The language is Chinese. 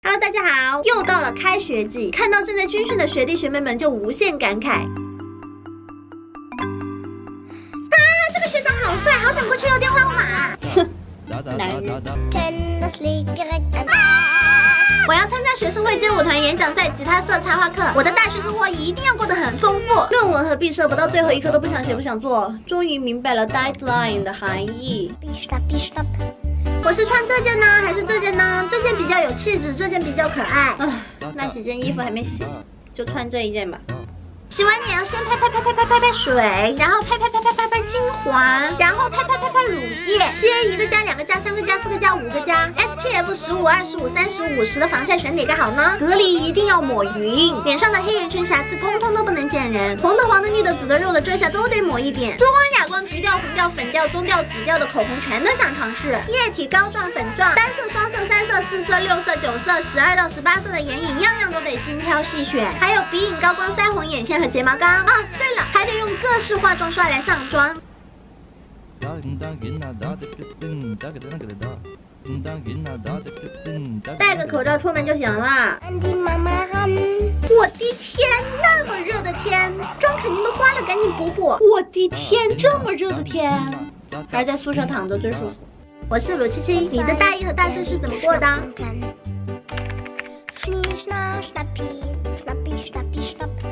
Hello， 大家好，又到了开学季，看到正在军训的学弟学妹们就无限感慨。啊，这个学长好帅，好想过去要电话号码。哼，男人。我要参加学生会街舞团演讲赛、吉他社、插画课，我的大学生活一定要过得很丰富。论文和毕设不到最后一刻都不想写不想做，终于明白了 deadline 的含义。我是穿这件呢，还是这件呢？这件比较有气质，这件比较可爱。那几件衣服还没洗，就穿这一件吧。洗完脸要先拍水，然后拍精华，然后拍乳液，先1个加2个加3个加4个加5个加 SPF 15、25、30、50的防晒选哪个好呢？隔离一定要抹匀，脸上的黑眼圈瑕疵通通都不能见人，红的、黄的、绿的、紫的、肉的、遮瑕都得抹一点。珠光、哑光、橘调、红调、粉调、棕调、紫调的口红全都想尝试。液体、膏状、粉状、单色、双色、3色、4色、6色、9色、12到18色的眼影，样样都得精挑细选。还有鼻影、高光、腮红、眼线和睫毛膏啊！对了，还得用各式化妆刷来上妆。戴个口罩出门就行了。我的天，那么热的天，妆肯定都花了，赶紧补补。我的天，这么热的天，还是在宿舍躺着最舒服。我是鲁七七，你的大1和大4是怎么过的？